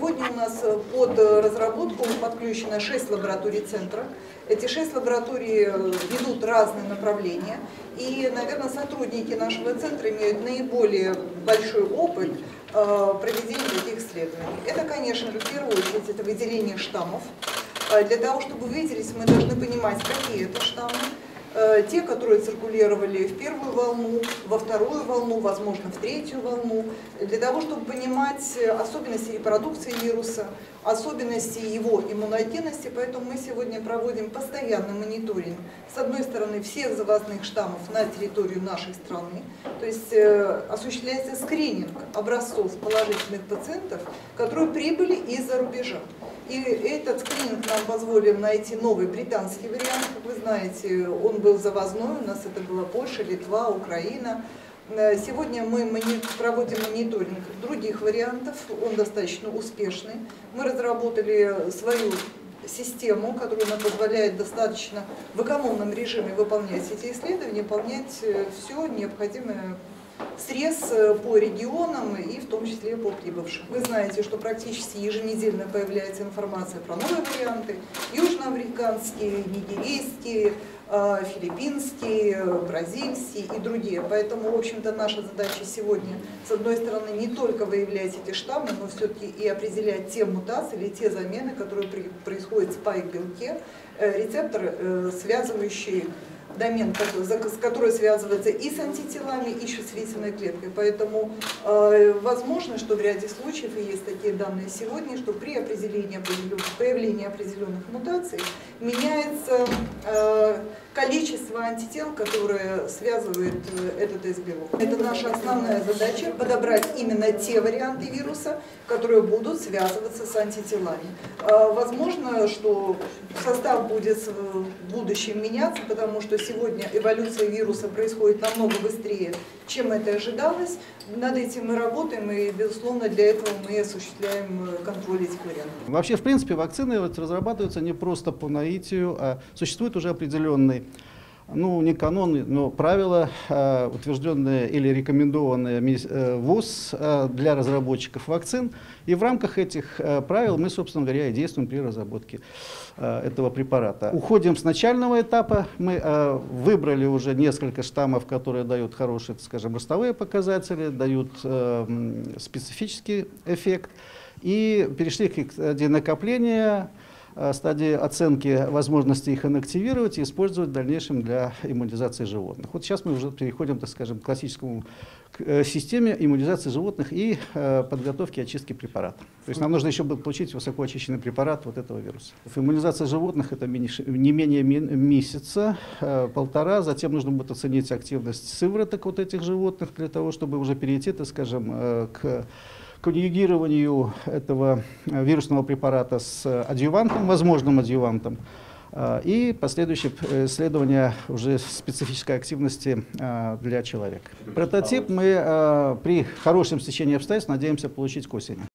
Сегодня у нас под разработку подключено 6 лабораторий центра. Эти 6 лабораторий ведут разные направления. И, наверное, сотрудники нашего центра имеют наиболее большой опыт проведения таких исследований. Это, конечно же, в первую очередь, это выделение штаммов. Для того, чтобы выделить, мы должны понимать, какие это штаммы. Те, которые циркулировали в первую волну, во вторую волну, возможно, в третью волну, для того, чтобы понимать особенности репродукции вируса, особенности его иммуногенности. Поэтому мы сегодня проводим постоянный мониторинг, с одной стороны, всех завозных штаммов на территорию нашей страны, то есть осуществляется скрининг образцов положительных пациентов, которые прибыли из-за рубежа. И этот скрининг нам позволил найти новый британский вариант. Как вы знаете, он был завозной, у нас это была Польша, Литва, Украина. Сегодня мы проводим мониторинг других вариантов, он достаточно успешный. Мы разработали свою систему, которая нам позволяет достаточно в экономном режиме выполнять эти исследования, выполнять все необходимое срез по регионам и в том числе по прибывшим. Вы знаете, что практически еженедельно появляется информация про новые варианты: южноамериканские, нигерийские, филиппинские, бразильские и другие. Поэтому, в общем-то, наша задача сегодня, с одной стороны, не только выявлять эти штаммы, но все-таки и определять те мутации или те замены, которые происходят в спайк-белке, рецептор, связывающий домен, который связывается и с антителами, и с чувствительной клеткой. Поэтому возможно, что в ряде случаев, и есть такие данные сегодня, что при появлении определенных мутаций меняется количество антител, которые связывают этот S-белок. Это наша основная задача — подобрать именно те варианты вируса, которые будут связываться с антителами. Возможно, что состав будет в будущем меняться, потому что сегодня эволюция вируса происходит намного быстрее, чем это ожидалось. Над этим мы работаем, и, безусловно, для этого мы осуществляем контроль этих вариантов. Вообще, в принципе, вакцины разрабатываются не просто по наитию, а существует уже определенный, не канон, но правила, утвержденные или рекомендованные ВОЗ для разработчиков вакцин. И в рамках этих правил мы, собственно говоря, и действуем при разработке этого препарата. Уходим с начального этапа. Мы выбрали уже несколько штаммов, которые дают хорошие, скажем, ростовые показатели, дают специфический эффект. И перешли к стадии накопления, стадии оценки возможности их инактивировать и использовать в дальнейшем для иммунизации животных. Вот сейчас мы уже переходим, так скажем, к классическому системе иммунизации животных и подготовки очистки препарата. То есть нам нужно еще получить высокоочищенный препарат вот этого вируса. Иммунизация животных — это не менее месяца, полтора. Затем нужно будет оценить активность сывороток вот этих животных для того, чтобы уже перейти, так скажем, к конъюгированию этого вирусного препарата с адъювантом, возможным адъювантом, и последующее исследование уже специфической активности для человека. Прототип мы при хорошем стечении обстоятельств надеемся получить к осени.